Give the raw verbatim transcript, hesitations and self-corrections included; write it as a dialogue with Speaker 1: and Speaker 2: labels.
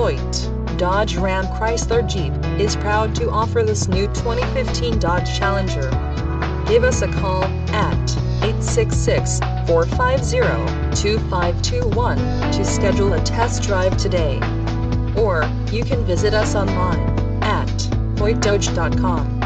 Speaker 1: Hoyte, Dodge Ram Chrysler Jeep, is proud to offer this new twenty fifteen Dodge Challenger. Give us a call at eight six six, four five zero, two five two one to schedule a test drive today. Or, you can visit us online at hoyte dodge dot com.